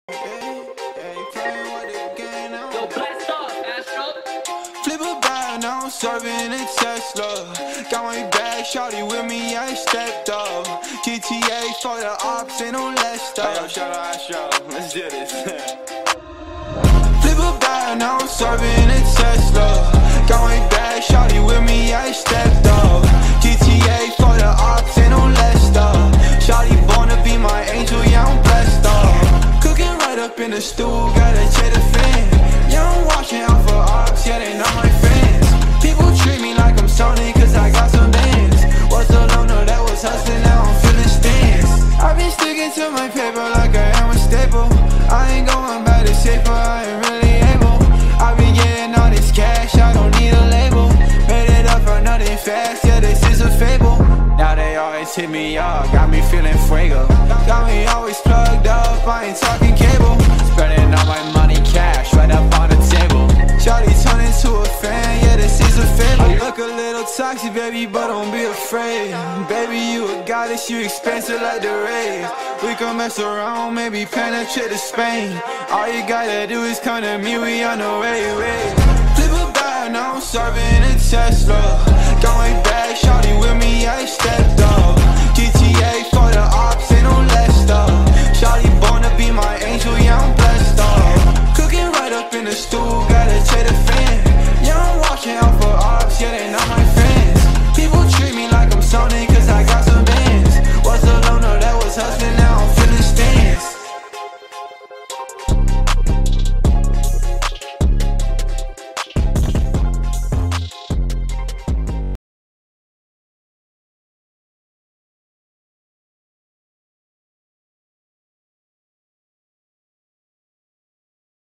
Yo, blast off, Astro. Flip a bag, now I'm serving a Tesla. Got my bag, shawty with me, I stepped up. GTA for the ops, ain't no less stuff. Yo, shout out Astro, let's do this. Flip a bag, now I'm serving a Tesla. Got my bag, shawty with me, I stepped up. GTA for the ops, ain't no less stuff. Shawty born to be my angel, yeah, I'm blessed up. Cooking right up in the stool, gotta check the fan. Yeah, I'm watching out for ops, yeah, they not my fans. People treat me like I'm Sony, cause I got some bands. Was so low, no, that was hustling, now I'm feeling stands. I've been sticking to my paper like I am a staple. I ain't going back to safer, I ain't really able. I've been getting all this cash, I don't need a label. Made it up for nothing fast, yeah, this is a fable. Now they always hit me up, got me feeling fuego. Got me always plugged up, I ain't talking cable. Spreading all my money cash right up on the table. Shawty turn into a fan, yeah, this is a fable. I look a little toxic, baby, but don't be afraid. Baby, you a goddess, you expensive like the rave. We can mess around, maybe penetrate to Spain. All you gotta do is come to me, we on the way. Flip a bag, now I'm serving a Tesla. Got my bag, shawty with me, I